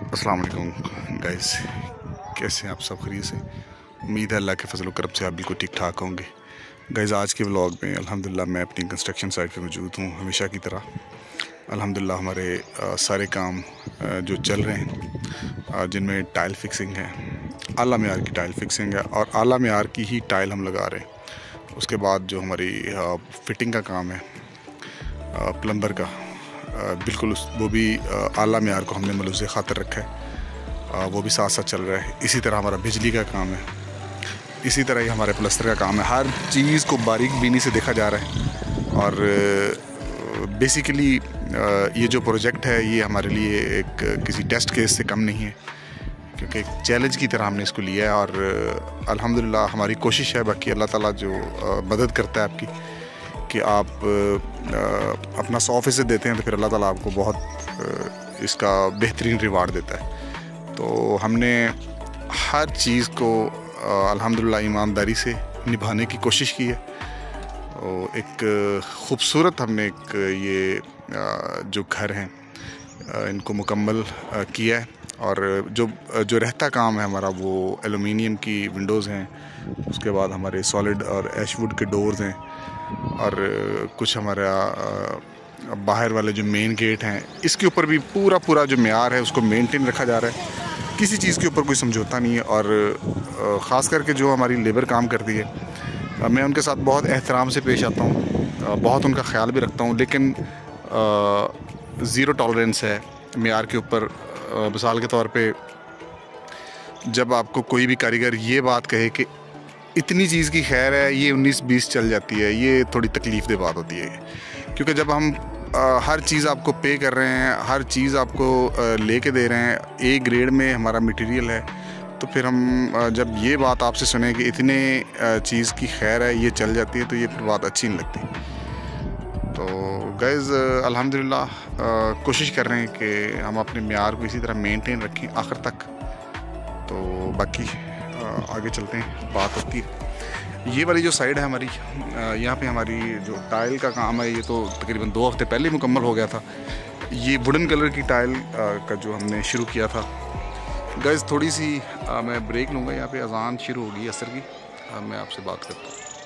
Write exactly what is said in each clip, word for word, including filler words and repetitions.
अस्सलाम वालेकुम गाइस, कैसे हैं आप सब? खैरियत से? उम्मीद है अल्लाह के फजल करम से आप बिल्कुल ठीक ठाक होंगे। गाइस, आज के व्लॉग में अल्हम्दुलिल्लाह मैं अपनी कंस्ट्रक्शन साइट पे मौजूद हूँ हमेशा की तरह। अल्हम्दुलिल्लाह हमारे आ, सारे काम आ, जो चल रहे हैं, जिनमें टाइल फिक्सिंग है, आला मेयार की टाइल फिक्सिंग है और आला मेयार की ही टाइल हम लगा रहे हैं। उसके बाद जो हमारी आ, फिटिंग का काम है आ, प्लम्बर का, बिल्कुल उस वो भी आला मेयार को हमने मलूज़ ख़ातर रखा है, वो भी साथ साथ चल रहा है। इसी तरह हमारा बिजली का काम है, इसी तरह ही हमारे प्लस्तर का काम है। हर चीज़ को बारीक बीनी से देखा जा रहा है और बेसिकली ये जो प्रोजेक्ट है ये हमारे लिए एक किसी टेस्ट केस से कम नहीं है, क्योंकि एक चैलेंज की तरह हमने इसको लिया है और अल्हम्दुलिल्लाह हमारी कोशिश है। बाकी अल्लाह ताला जो मदद करता है आपकी, कि आप अपना सौ फीसद देते हैं तो फिर अल्लाह ताला आपको बहुत इसका बेहतरीन रिवार्ड देता है। तो हमने हर चीज़ को अल्हम्दुलिल्लाह ईमानदारी से निभाने की कोशिश की है। और एक ख़ूबसूरत हमने एक ये जो घर हैं इनको मुकम्मल किया है। और जो जो रहता काम है हमारा वो एलुमिनियम की विंडोज़ हैं, उसके बाद हमारे सॉलिड और एशवुड के डोर्स हैं और कुछ हमारा बाहर वाले जो मेन गेट हैं, इसके ऊपर भी पूरा पूरा जो मेयार है उसको मेंटेन रखा जा रहा है। किसी चीज़ के ऊपर कोई समझौता नहीं है। और ख़ास करके जो हमारी लेबर काम करती है, मैं उनके साथ बहुत एहतराम से पेश आता हूँ, बहुत उनका ख्याल भी रखता हूँ, लेकिन ज़ीरो टॉलरेंस है मेयार के ऊपर। मिसाल के तौर पे जब आपको कोई भी कारीगर ये बात कहे कि इतनी चीज़ की खैर है, ये उन्नीस बीस चल जाती है, ये थोड़ी तकलीफ़ दे बात होती है। क्योंकि जब हम आ, हर चीज़ आपको पे कर रहे हैं, हर चीज़ आपको लेके दे रहे हैं, ए ग्रेड में हमारा मटेरियल है, तो फिर हम आ, जब ये बात आपसे सुने कि इतने चीज़ की खैर है, ये चल जाती है, तो ये फिर बात अच्छी नहीं लगती। तो गाइज़ अल्हम्दुलिल्लाह कोशिश कर रहे हैं कि हम अपने मेयार को इसी तरह मेंटेन रखें आखिर तक। तो बाकी आगे चलते हैं, बात होती है। ये वाली जो साइड है हमारी, यहाँ पे हमारी जो टाइल का काम है ये तो तकरीबन दो हफ्ते पहले मुकम्मल हो गया था। ये वुडन कलर की टाइल का जो हमने शुरू किया था। गाइज़ थोड़ी सी आ, मैं ब्रेक लूँगा, यहाँ पे अजान शुरू होगी असर की, आ, मैं आपसे बात करता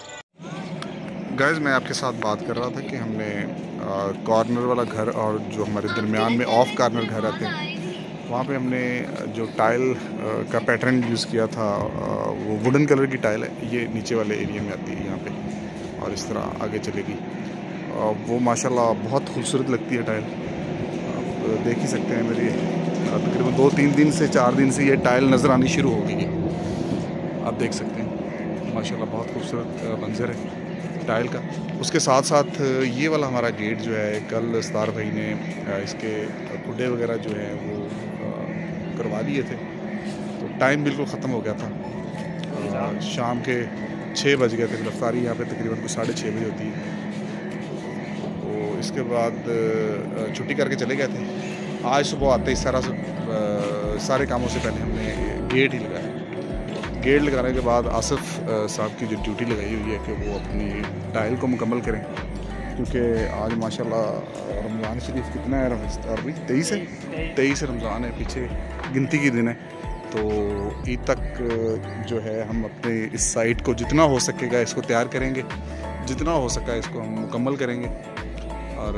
हूँ। गाइज़ मैं आपके साथ बात कर रहा था कि हमने कॉर्नर वाला घर और जो हमारे दरमियान में ऑफ कॉर्नर घर आते हैं, वहाँ पे हमने जो टाइल का पैटर्न यूज़ किया था वो वुडन कलर की टाइल है। ये नीचे वाले एरिया में आती है यहाँ पे और इस तरह आगे चलेगी। वो माशाल्लाह बहुत खूबसूरत लगती है टाइल। आप देख ही सकते हैं, मेरी तकरीबन दो तीन दिन से चार दिन से ये टाइल नज़र आनी शुरू हो गई है। आप देख सकते हैं माशाल्लाह बहुत खूबसूरत मंजर है टाइल का। उसके साथ साथ ये वाला हमारा गेट जो है, कल स्तार भाई ने इसके कुड्डे वगैरह जो है वो करवा दिए थे, तो टाइम बिल्कुल ख़त्म हो गया था। शाम के छः बज गए थे। गिरफ्तारी यहाँ पे तकरीबन कुछ साढ़े छः बजे होती है। तो इसके बाद छुट्टी करके चले गए थे। आज सुबह आते ही सारा सारे कामों से पहले हमने गेट ही लगाया। गेट लगाने के बाद आसिफ साहब की जो ड्यूटी लगाई हुई है कि वो अपनी टाइल को मुकम्मल करें, क्योंकि आज माशाल्लाह रमज़ान शरीफ कितना है, अरबी तेईस है तेईस रमज़ान है, पीछे गिनती की दिन है। तो ईद तक जो है हम अपने इस साइट को जितना हो सकेगा इसको तैयार करेंगे, जितना हो सका इसको हम मुकम्मल करेंगे। और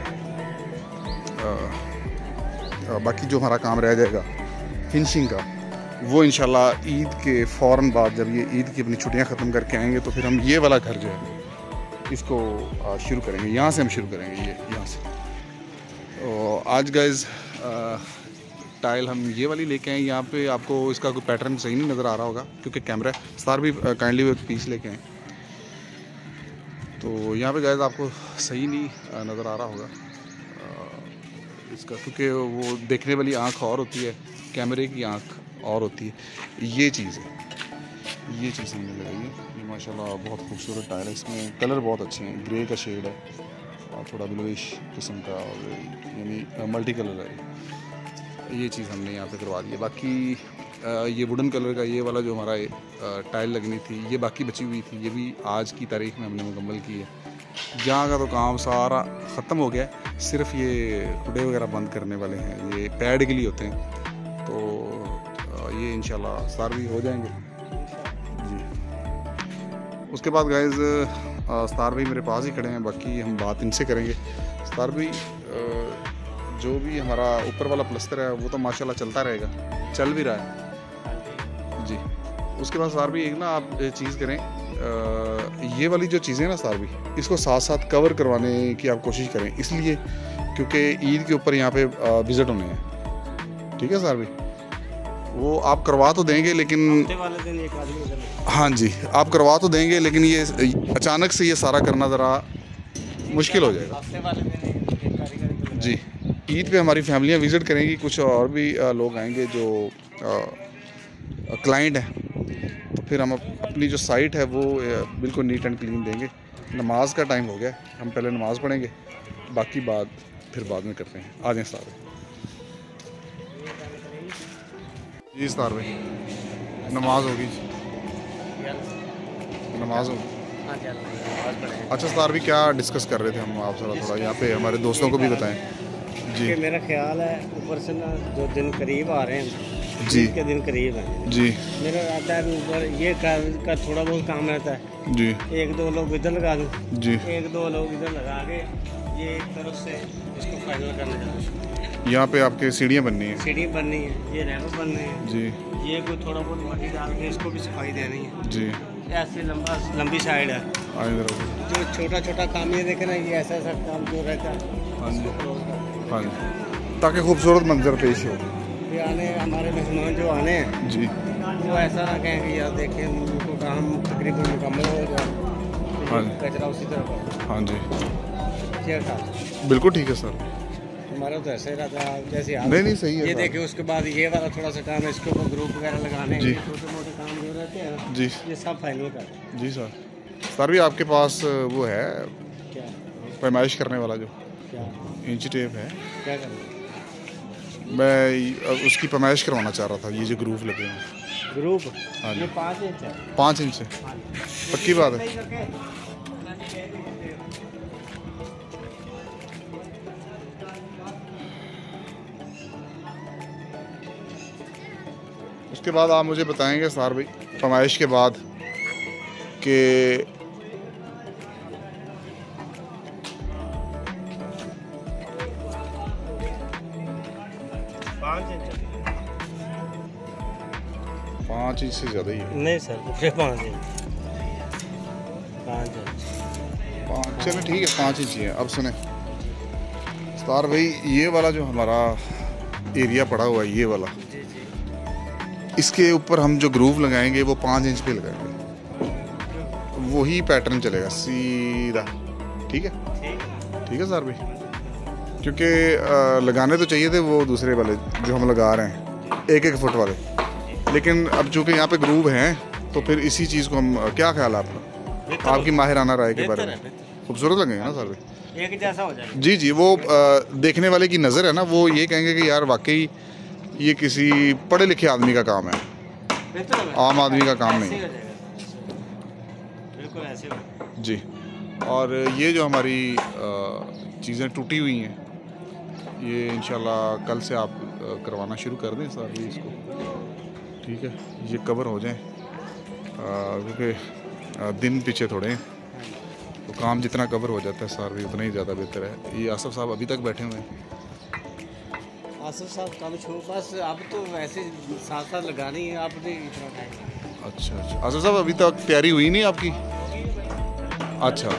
आ, आ, बाकी जो हमारा काम रह जाएगा फिनिशिंग का, वो इंशाल्लाह ईद के फ़ौरन बाद, जब ये ईद की अपनी छुट्टियां ख़त्म करके आएंगे, तो फिर हम ये वाला घर जो है इसको शुरू करेंगे। यहाँ से हम शुरू करेंगे, ये यहाँ से। तो आज गाइज़ टाइल हम ये वाली लेके आए। यहाँ पे आपको इसका कोई पैटर्न सही नहीं नज़र आ रहा होगा क्योंकि कैमरा है। सार भी काइंडली वो एक पीस लेके आए, तो यहाँ पे गाइज़ आपको सही नहीं नज़र आ रहा होगा इसका, क्योंकि वो देखने वाली आँख और होती है, कैमरे की आँख और होती है। ये चीज़ है, ये चीज़ हमने लगाई है। ये माशाल्लाह बहुत खूबसूरत टाइल है, इसमें कलर बहुत अच्छे हैं, ग्रे का शेड है और थोड़ा ब्लूइश किस्म का, और यानी मल्टी कलर है। ये चीज़ हमने यहाँ पे करवा दी है। बाकी ये वुडन कलर का ये वाला जो हमारा टाइल लगनी थी, ये बाकी बची हुई थी, ये भी आज की तारीख में हमने मुकम्मल की है। यहाँ का तो काम सारा ख़त्म हो गया, सिर्फ ये कुडे वगैरह बंद करने वाले हैं, ये पैड के लिए होते हैं, ये इंशाल्लाह स्टार भी हो जाएंगे जी। उसके बाद गाइस स्टार भाई मेरे पास ही खड़े हैं, बाकी हम बात इनसे करेंगे। स्टार भाई जो भी हमारा ऊपर वाला प्लस्तर है वो तो माशाल्लाह चलता रहेगा, चल भी रहा है जी। उसके बाद स्टार भाई एक ना आप चीज़ करें, आ, ये वाली जो चीज़ें ना स्टार भाई इसको साथ साथ कवर करवाने की आप कोशिश करें, इसलिए क्योंकि ईद के ऊपर यहाँ पे विज़िट होने हैं, ठीक है स्टार भाई। वो आप करवा तो देंगे लेकिन वाले दिन एक आदमी, हाँ जी आप करवा तो देंगे लेकिन ये अचानक से ये सारा करना ज़रा मुश्किल हो जाएगा हफ्ते वाले दिन एक कारीगर जी। ईद पे हमारी फैमिलियाँ विज़िट करेंगी, कुछ और भी आ, लोग आएंगे जो क्लाइंट हैं, तो फिर हम अपनी जो साइट है वो बिल्कुल नीट एंड क्लीन देंगे। नमाज का टाइम हो गया, हम पहले नमाज़ पढ़ेंगे, बाकी बात फिर बाद में करते हैं। आ जाएं स्टार भाई जी। स्टार भाई नमाज होगी, नमाज होगी। अच्छा स्टार भाई क्या डिस्कस कर रहे थे हम आप थोड़ा थोड़ा यहाँ पे हमारे दोस्तों को भी बताएं जी। मेरा ख्याल है ऊपर से ना जो दिन करीब आ रहे हैं जी के दिन करीब है जी, मेरा आता है ऊपर ये कर, का थोड़ा बहुत काम रहता है जी। एक दो लोग इधर लगा दूँ जी, एक दो लोग इधर लगा के ये एक तरफ से इसको फाइनल करना चाहते। यहाँ पे आपके सीढ़ियाँ बननी है, सीढ़ी बननी है, ये रैपर बनने हैं जी। ये कोई थोड़ा बहुत मट्टी डाल के इसको भी सफाई देनी है जी। ऐसी लंबा लंबी साइड है। आए इधर आओ। जो छोटा छोटा काम ये देखे ना, ये ऐसा ऐसा काम जो रहता है हाँ जी, हाँ जी, ताकि खूबसूरत मंजर पेश हो। ये आने हमारे मेहमान जो आने हैं जी, वो ऐसा ना कहें कि यार देखें उनको काम तकरीबन मुकम्मल हो जाए, हाँ कचरा उसी तरह हाँ जी, चेयर का बिल्कुल ठीक है सर। हमारा तो ऐसे ही रहता है जैसे आप नहीं नहीं सही है ये सर। देखे। उसके बाद ये वाला थोड़ा सा काम है, इसके ऊपर ग्रुप वगैरह लगाने, जी। छोटे मोटे काम जो रहते हैं ना, जी ये सब फाइनल कर। जी सर। सर भी आपके पास वो है क्या पैमाइश करने वाला जो क्या इंच टेप है, क्या करना मैं उसकी पैमाइश करवाना चाह रहा था। ये जो ग्रूव लगे हैं ग्रुप, हाँ जी। ये पाँच इंच है, पाँच इंच है, पक्की बात है। उसके बाद आप मुझे बताएंगे सार भाई पैमाइश के बाद कि पाँच इंच पाँच इंच से ज़्यादा ही है। नहीं सर, पूरे पाँच इंच पाँच इंच पाँच चलो ठीक है, पाँच इंच ही है। अब सुने स्टार भाई, ये वाला जो हमारा एरिया पड़ा हुआ है, ये वाला, जी जी, इसके ऊपर हम जो ग्रूव लगाएंगे वो पाँच इंच पे लगाएंगे, वही पैटर्न चलेगा सीधा। ठीक है ठीक है सर भाई, क्योंकि लगाने तो चाहिए थे वो दूसरे वाले जो हम लगा रहे हैं एक एक फुट वाले, लेकिन अब चूँकि यहाँ पे ग्रूव हैं तो फिर इसी चीज़ को हम, क्या ख्याल है आपका, आपकी माहिराना राय के बारे में? खूबसूरत लगेगा ना सर भाई? एक जैसा हो जाएगा जी जी। वो आ, देखने वाले की नज़र है ना, वो ये कहेंगे कि यार वाकई ये किसी पढ़े लिखे आदमी का काम है, आम आदमी का काम नहीं है। बिल्कुल ऐसे जी। और ये जो हमारी चीज़ें टूटी हुई हैं, ये इंशाल्लाह कल से आप आ, करवाना शुरू कर दें सर भी इसको, ठीक है? ये कवर हो जाएं, क्योंकि दिन पीछे थोड़े हैं, तो काम जितना कवर हो जाता है सर भी उतना ही ज़्यादा बेहतर है। ये आसफ साहब अभी तक बैठे हुए हैं। आसफ साहब काम छो बस, अब तो वैसे साथ साथ लगानी है आपने इतना टाइम। अच्छा अच्छा, आसफ साहब अभी तक तैयारी हुई नहीं आपकी? अच्छा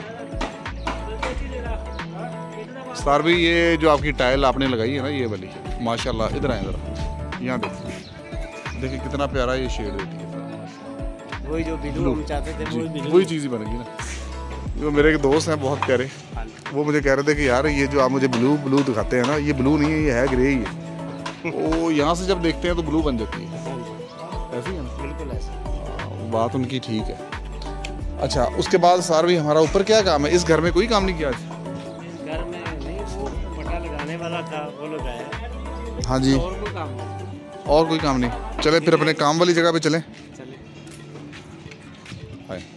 सर भी, ये जो आपकी टाइल आपने लगाई है ना, ये वाली माशाल्लाह, इधर आए ज़रा, यहाँ देखिए देखिए कितना प्यारा ये शेड देती है। वही जो ब्लू हम चाहते थे, वही ब्लू, वही चीज़ ही बनेगी ना। जो मेरे एक दोस्त हैं बहुत प्यारे, वो मुझे कह रहे थे कि यार ये जो आप मुझे ब्लू ब्लू दिखाते हैं ना, ये ब्लू नहीं है, ये है ग्रे ही है। वो यहाँ से जब देखते हैं तो ब्लू बन जाती है, ऐसी है ना? बिल्कुल ऐसे। बात उनकी ठीक है। अच्छा, उसके बाद सर भी हमारा ऊपर क्या काम है? इस घर में कोई काम नहीं किया आज? घर में नहीं, वो पटा लगाने वाला था, वो लगाया। हाँ जी, और कोई काम नहीं। और कोई काम नहीं। चले फिर अपने काम वाली जगह पे चलें। चले। हाय।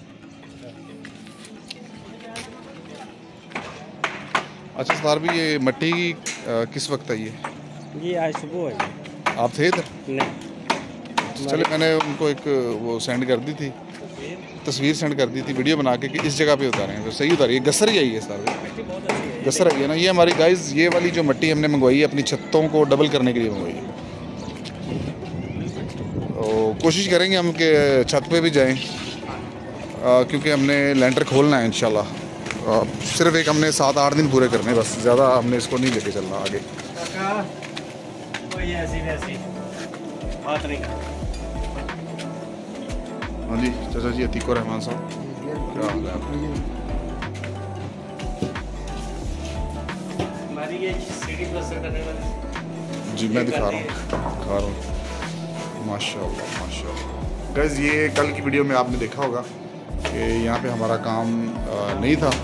अच्छा सर भी, ये मट्टी की आ, किस वक्त आई है? ये आज सुबह है। आप थे इधर? नहीं, चले मैंने उनको एक वो सेंड कर दी थी, तस्वीर सेंड कर दी थी वीडियो बना के कि इस जगह पे उतारें, तो सही उतारी है। गसर ही आई है सर, गसर आई है ना। ये हमारी गाइस ये वाली जो मिट्टी हमने मंगवाई है अपनी छतों को डबल करने के लिए मंगवाई है। तो कोशिश करेंगे हम कि छत पे भी जाएं, क्योंकि हमने लेंटर खोलना है इंशाल्लाह। सिर्फ एक हमने सात आठ दिन पूरे करने, बस ज़्यादा हमने इसको नहीं लेके चलना आगे। हाँ जी चाचा जी, अतीको रहमान साहब, क्या हाल है आपका? जी मैं दिखा रहा हूँ दिखा रहा हूँ माशाल्लाह माशाल्लाह। गाइस ये कल की वीडियो में आपने देखा होगा कि यहाँ पे हमारा काम आ, नहीं था।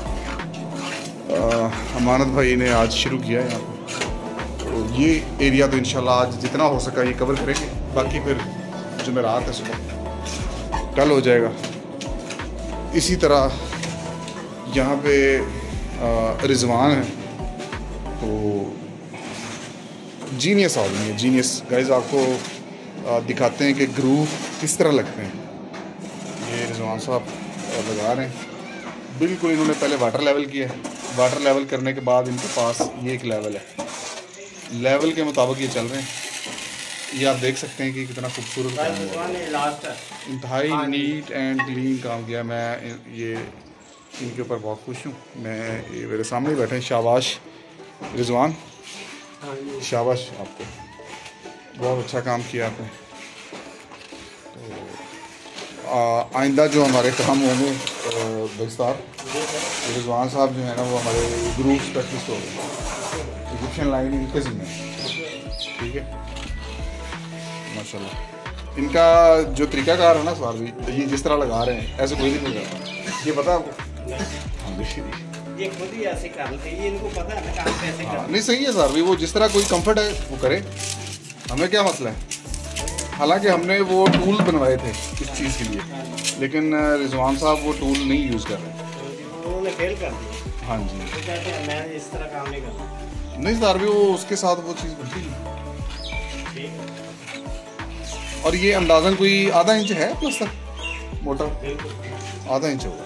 आ, अमानत भाई ने आज शुरू किया है यहाँ पे, तो ये एरिया तो इंशाल्लाह आज जितना हो सका ये कवर करेंगे, बाकी फिर जुमेरात है सुबह कल हो जाएगा। इसी तरह यहाँ पे रिजवान है, तो जीनियस आदमी है, जीनियस। गाइस आपको आ, दिखाते हैं कि ग्रूव किस तरह लगते हैं। ये रिजवान साहब लगा रहे हैं, बिल्कुल इन्होंने पहले वाटर लेवल किया है, वाटर लेवल करने के बाद इनके पास ये एक लेवल है, लेवल के मुताबिक ये चल रहे हैं। ये आप देख सकते हैं कि कितना खूबसूरत काम हुआ, इंतहाई नीट एंड क्लीन काम किया। मैं ये इनके ऊपर बहुत खुश हूँ। मैं ये मेरे सामने बैठे हैं, शाबाश रिजवान, शाबाश आपको, बहुत अच्छा काम किया आपने। तो आइंदा जो हमारे काम होंगे बेस्तार, रिजवान साहब जो है ना वो हमारे ग्रुप स्पेशलिस्ट हो गए, इजिप्शियन लाइन इनके ज़िम्मे, ठीक है माशाल्लाह। इनका जो तरीकाकार है ना सवार भी, ये जिस तरह लगा रहे हैं ऐसे कोई नहीं लगाता, ये पता है आपको? ये खुद ही ऐसे कर लेते हैं, इनको पता है ना काम कैसे करना है। नहीं सही है सर भी, वो जिस तरह कोई कंफर्ट है वो करे, हमें क्या मसला है। हालांकि हमने वो टूल बनवाए थे इस चीज़ के लिए, लेकिन रिजवान साहब वो टूल नहीं यूज़ कर रहे, उन्होंने फेल कर दिया। हाँ जी, तो कहते हैं मैं इस तरह काम नहीं करता। नहीं सर भी वो उसके साथ वो चीज़ बनती है। और ये अंदाज़न कोई आधा इंच है प्लस्तर मोटर, आधा इंच होगा।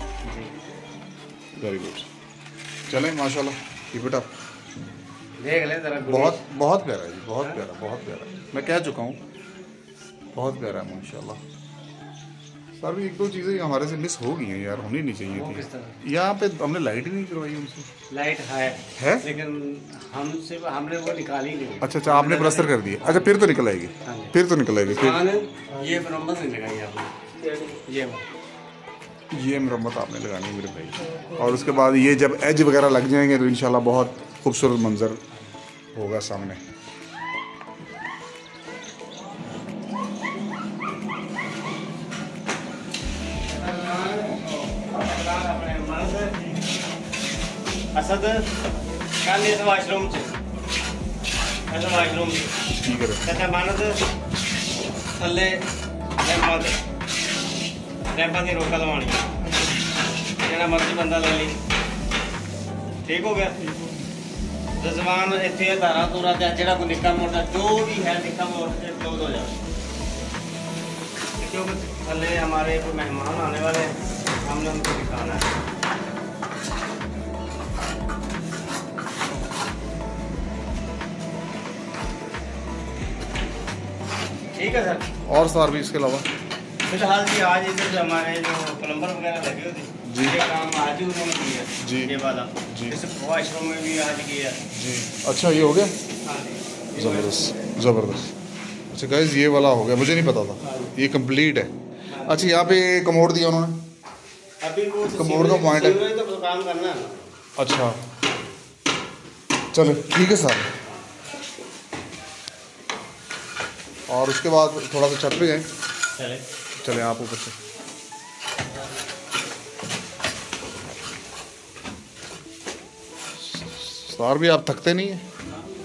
वेरी गुड, चलें माशाल्लाह, कीप इट अप। देख ले जरा, बहुत बहुत प्यारा है जी, बहुत प्यारा बहुत प्यारा, मैं कह चुका हूँ बहुत प्यारा है माशाल्लाह। सर भी एक दो चीज़ें हमारे से मिस हो गई हैं यार, होनी नहीं चाहिए थी। यहाँ पे हमने लाइट ही नहीं करवाई उनसे। लाइट है है लेकिन हमसे हमने वो निकाली नहीं। अच्छा अच्छा, आपने प्लास्टर कर दिया, अच्छा फिर तो निकल आएगी, फिर तो निकल आएगी फिर। ये मरम्मत नहीं लगाई आपने, ये ये मरम्मत आपने लगानी है मेरे भाई। और उसके बाद ये जब एज वगैरह लग जाएंगे तो इंशाल्लाह बहुत खूबसूरत मंजर होगा सामने। असद कल इस वाशरूम से इस वाशरूम से ठीक है कहते मानद थले रैंपा दे रैंपा की रोका लवानी, जेड़ा मर्जी बंदा ले ली, ठीक हो गया। रिजवान इतने धारा तूरा जेड़ा कोई निक्का मोटा जो भी है निक्का मोटा क्लोज हो जाए, क्योंकि थले हमारे कोई मेहमान आने वाले हैं, हमने उनको दिखाना है। ठीक है सर। और सर भी इसके अलावा फिलहाल जी आज इधर जो हमारे जो प्लम्बर वगैरह लगे हुए थे जी, ये काम आज ही उन्होंने किया जी, ये वाला जी, इस वॉशरूम में भी आज किया जी। अच्छा ये हो गया, हाँ ज़बरदस्त ज़बरदस्त। अच्छा गाइस ये वाला हो गया, मुझे नहीं पता था ये कंप्लीट है। अच्छा यहाँ पे कमोड दिया उन्होंने, अभी वो कमोड का पॉइंट है, तो काम करना है। अच्छा चलो ठीक है सर। और उसके बाद थोड़ा सा छत पे जाएं, चले चले आप ऊपर से। सर भी आप थकते नहीं हैं?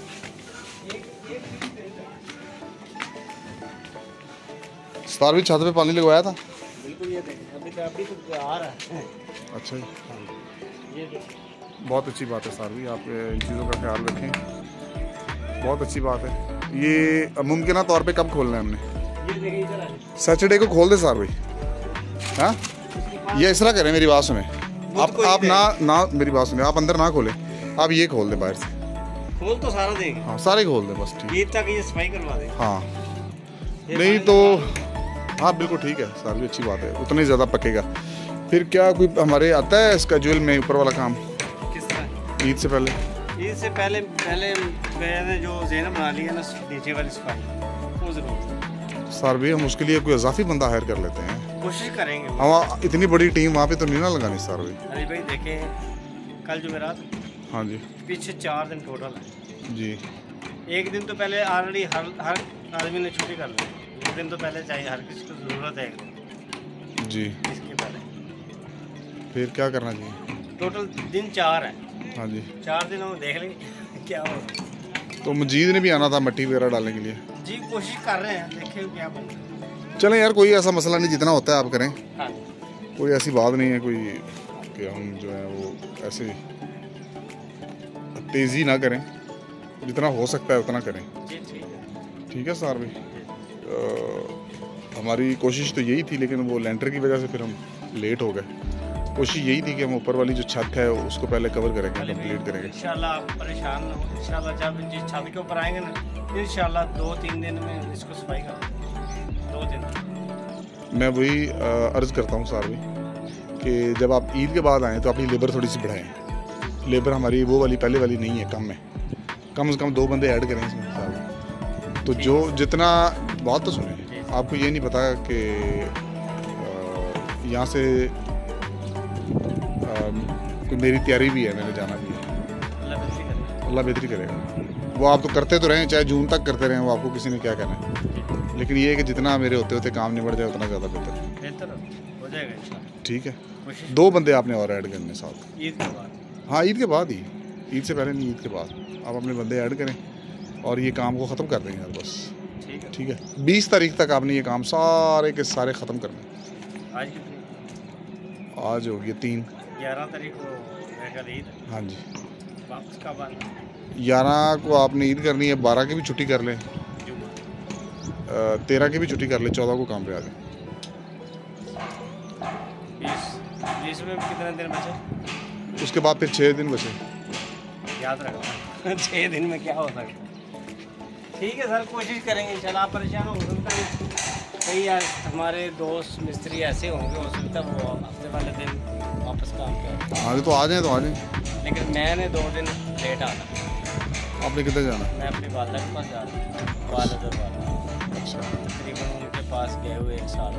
सर भी छत पे पानी लगवाया था? बिल्कुल, ये देखें अभी तो अभी तो आ रहा है। अच्छा जी, ये बहुत अच्छी बात है सर भी, आप इन चीज़ों का ख्याल रखें, बहुत अच्छी बात है। ये मुमकिन तौर पे कब खोलना है हमने? सैटरडे को खोल दे सार भाई। हाँ ये इस तरह करें, मेरी बात सुने आप आप ना ना मेरी बात सुने, आप अंदर ना खोलें, आप ये खोल दें बाहर से। खोल तो सारा देंगे। हाँ सारे खोल दें बस, ठीक। ईद तक ये सफाई करवा दें। हाँ नहीं तो हाँ बिल्कुल ठीक है सार भी, अच्छी बात है, उतना ही ज़्यादा पकेगा। फिर क्या कोई हमारे आता है स्केड्यूल में ऊपर वाला काम किस तरह? ईद से पहले ईद से पहले पहले मैंने जो जेना बना लिया ना नीचे वाली सफाई, वो जरूर सर भी हम उसके लिए कोई इजाफी बंदा हायर कर लेते हैं, कोशिश करेंगे। हम इतनी बड़ी टीम वहाँ पे तो नहीं ना लगानी सर भी। अरे भाई देखें कल जो मेरा हाँ जी पीछे चार दिन टोटल है जी। एक दिन तो पहले ऑलरेडी हर हर आदमी ने छुट्टी कर ली, एक दिन तो पहले चाहिए, हर किसी को ज़रूरत है एक दिन जी। इसके पहले फिर क्या करना चाहिए? टोटल दिन चार है। हाँ जी चार दिनों में देख लेंगे क्या हो। तो मजीद ने भी आना था मट्टी वगैरह डालने के लिए। जी कोशिश कर रहे हैं, देखें क्या बनता। चलें यार कोई ऐसा मसला नहीं, जितना होता है आप करें। हाँ कोई ऐसी बात नहीं है कोई कि हम जो है वो ऐसे तेज़ी ना करें, जितना हो सकता है उतना करें। जी ठीक है ठीक है सर भाई। हमारी कोशिश तो यही थी, लेकिन वो लेंटर की वजह से फिर हम लेट हो गए। कोशिश यही थी कि हम ऊपर वाली जो छत है उसको पहले कवर करेंगे, कंप्लीट करेंगे। इंशाल्लाह आप परेशान ना हो, इंशाल्लाह जब जिस छत के ऊपर आएंगे ना इंशाल्लाह दो तीन दिन में इसको सफाई कर दो दिन। मैं वही अर्ज़ करता हूँ सर भाई कि जब आप ईद के बाद आएँ तो अपनी लेबर थोड़ी सी बढ़ाएं। लेबर हमारी वो वाली पहले वाली नहीं है, कम है, कम से कम दो बंदे ऐड करें इसमें सर। तो जो जितना बात तो सुने, आपको ये नहीं पता कि यहाँ से कोई मेरी तैयारी भी है, मैंने जाना भी है। अल्लाह बेहतरी करेगा। वो आप तो करते तो रहें, चाहे जून तक करते रहें, वो आपको किसी ने क्या कहना है। लेकिन ये है कि जितना मेरे होते होते काम निबट जाए उतना ज़्यादा बेहतर बेहतर हो जाएगा। ठीक है, दो बंदे आपने और ऐड करने साथ ईद के बाद। हाँ ईद के बाद ही, ईद से पहले नहीं, ईद के बाद आप अपने बंदे ऐड करें और ये काम को ख़त्म कर देंगे यार बस। ठीक है ठीक है, बीस तारीख तक आपने ये काम सारे के सारे ख़त्म करने। आज कितनी? आज हो गया तीन, ग्यारह तारीख को मेरा ईद है। हाँ जी। वापस कब आना? ग्यारह को आपने ईद करनी है, बारह की भी छुट्टी कर लें, तेरह की भी छुट्टी कर लें, चौदह को काम पे आ जाए। बीस बीस में कितने दिन बचे? उसके बाद फिर छः दिन बचे। याद रखना छः दिन में क्या हो सकता है। ठीक है सर, कोशिश करेंगे इंशाल्लाह। आप परेशान हो सकता है, कई यार हमारे दोस्त मिस्त्री ऐसे होंगे, हो सकता है वो हफ्ते वाले दिन वापस काम पे। हाँ तो आ जाएँ तो आ जाएँ, लेकिन मैंने दो दिन लेट आना। आपने किधर जाना? मैं अपनी वालदा के पास जा रहा हूँ, वालद और वालदा। अच्छा तकरीबन उनके पास गए हुए एक साल।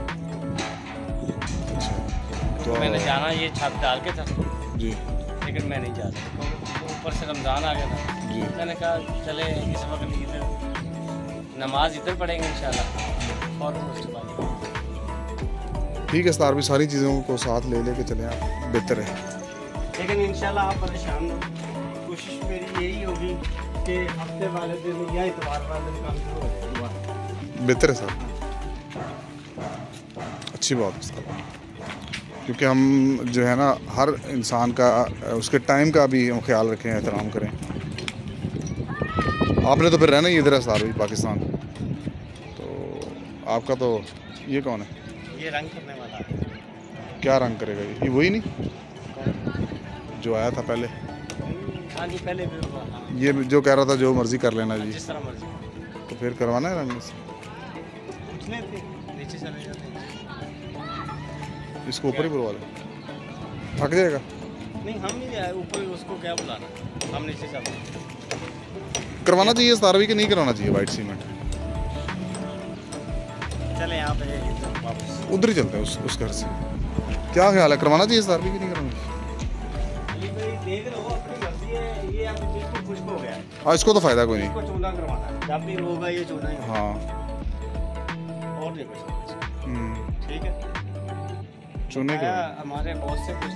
अच्छा तो मैंने जाना ये छत डाल के था जी, लेकिन मैं नहीं जा सकता, तो ऊपर से रमज़ान आ गया था जी। मैंने कहा चले इस वक्त इधर नमाज इधर पढ़ेंगे इंशाल्लाह और उसके बाद। ठीक है सर भी, सारी चीज़ों को साथ ले लेके चले आप, बेहतर है। लेकिन इंशाल्लाह आप परेशान हो, कोशिश मेरी यही होगी कि हफ्ते वाले दिन या इतवार वाले दिन काम शुरू हो जाए। बेहतर है सर, अच्छी बात है सर, क्योंकि हम जो है ना हर इंसान का उसके टाइम का भी हम ख्याल रखें, एहतराम करें। आपने तो फिर रहना ही इधर है सर भी, पाकिस्तान। तो आपका तो ये कौन है? ये रंग करने वाला है। क्या रंग करेगा ये? ये वही नहीं जो आया था पहले? हाँ जी पहले भी हुआ। हाँ। ये जो कह रहा था जो मर्जी कर लेना जी, जिस तरह मर्जी। तो फिर करवाना है रंग से? उठने थे नीचे चले जाते हैं। इसको ऊपर ही बुलवा ले, थक जाएगा। नहीं हम नहीं जाए ऊपर, उसको क्या बुलाना, हम नीचे चलते हैं। करवाना चाहिए सारवी के नहीं करवाना चाहिए वाइट सीमेंट? चले यहाँ पे वापस उधर ही चलते हैं उस उस घर से। क्या ख्याल है, करवाना चाहिए सारवी की नहीं करवाना चाहिए? देख लो अपनी मर्जी है, ये अब बिल्कुल खुश्क हो गया है। हाँ इसको तो फ़ायदा कोई नहीं, इसको चूना करवाना है, जब भी होगा ये चूना ही होगा। हाँ और नहीं कुछ। हम्म, ठीक है, चुने के हमारे बहुत से कुछ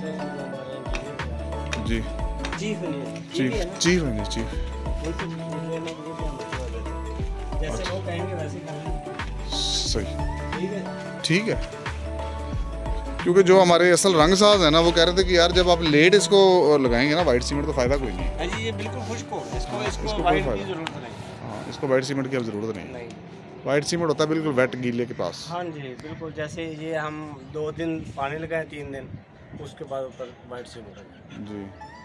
जी चीफ चीफ चीफ है जी, चीफ जैसे वो कहेंगे वैसे करेंगे। सही, ठीक है ठीक है। क्योंकि जो हमारे असल रंग साज है ना, वो कह रहे थे कि यार जब आप लेट इसको लगाएंगे ना वाइट सीमेंट तो फ़ायदा कोई नहीं है। जी ये बिल्कुल खुश्क हो, इसको हाँ, इसको इसको वाइट कोई की फायदा ज़रूरत नहीं। हाँ इसको वाइट सीमेंट की अब ज़रूरत नहीं। नहीं वाइट सीमेंट होता है बिल्कुल वेट गीले के पास। हाँ जी बिल्कुल, जैसे ये हम दो दिन पानी लगाए, तीन दिन, उसके बाद ऊपर वाइट सीमेंट लगाए जी।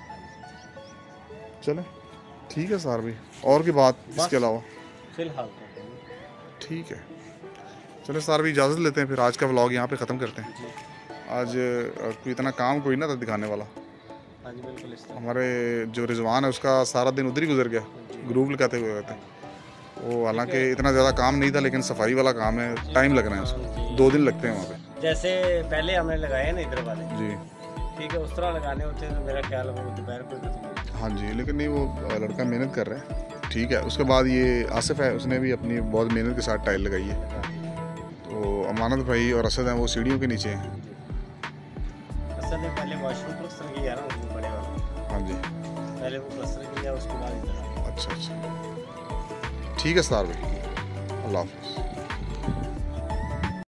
चले ठीक है सर भाई, और की बात इसके अलावा फिलहाल तो ठीक है। चले सर भाई इजाज़त लेते हैं, फिर आज का व्लॉग यहाँ पे ख़त्म करते हैं। जी। आज कोई इतना काम कोई ना था दिखाने वाला। हाँ जी बिल्कुल इस तरह। हमारे जो रिजवान है उसका सारा दिन उधर ही गुजर गया, ग्रुप लगाते हुए रहते हैं वो। हालांकि इतना ज़्यादा काम नहीं था, लेकिन सफाई वाला काम है, टाइम लग रहा है उसको, दो दिन लगते हैं वहाँ पे। जैसे पहले हमने लगाए ना इधर वाले जी ठीक है, उस तरह लगाने होते हैं तो मेरा ख्याल है वो दोपहर को खत्म। हाँ जी, लेकिन नहीं वो लड़का मेहनत कर रहा है ठीक है। उसके बाद ये आसिफ है, उसने भी अपनी बहुत मेहनत के साथ टाइल लगाई है। तो अमानत भाई और असद हैं वो सीढ़ियों के नीचे हैं। असल में पहले वॉशरूम प्लस्तर किया ना उसमें बड़े वाला। हाँ जी पहले वो प्लस्तर किया, उसके बाद इधर। अच्छा अच्छा ठीक है सर भाई, अल्लाह हाफ़िज़।